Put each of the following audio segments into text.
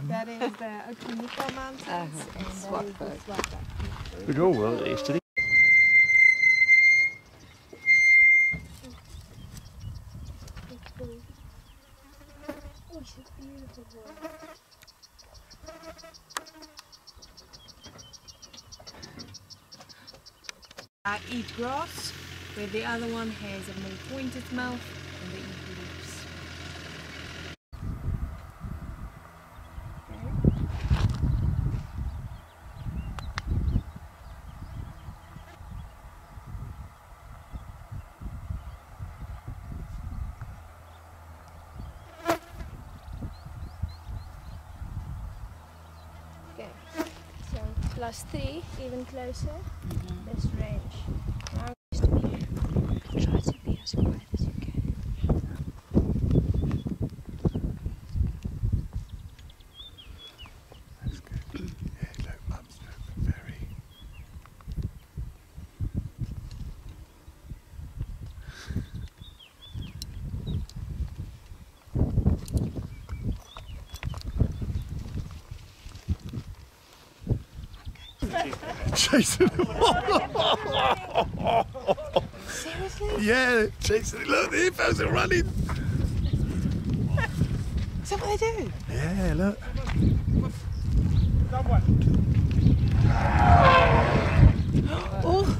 That is the Okaniko Mountains, and that is the Swartberg. Look, oh well, yesterday. Oh, she's beautiful. Eat grass, where the other one has a more pointed mouth, and they eat leaves. Okay, so +3, even closer. This range. Now Try to be as quiet as you can. That's good. Yeah, look, Mum's very. Chasing him. seriously? Yeah, chasing him. Look, the hippos are running. Is that what they do? Yeah, look. Oh!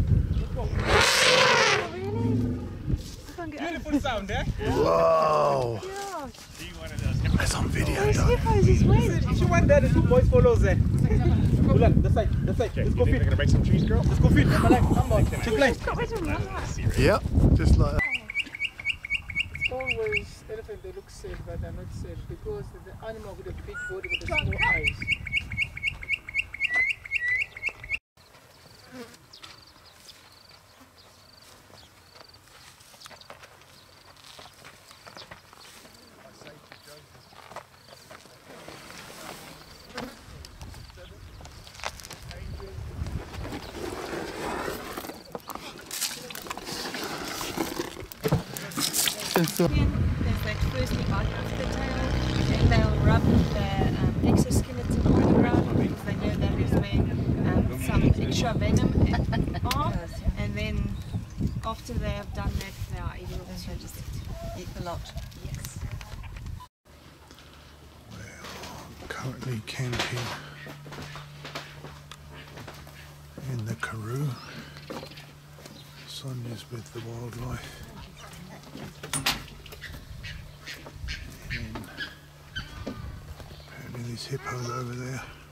Beautiful sound, eh? Whoa. That's on video, though. Hippos just went. She went there, the two boys follows there. Ulan, this side. Let's go You feed. think they're gonna make some trees grow? Let's go feed. Come on. Keep playing. Yep, just like that. It's always elephant, they look safe, but they're not safe because the animal with a big body with the small eyes. There's that first they bite off the tail, then they'll rub the exoskeleton on the ground because they know that is where some extra venom are, and then after they have done that, they are able to just Eat a lot. yes. We're currently camping in the Karoo. Sonia's with the wildlife. And apparently there's hippos over there.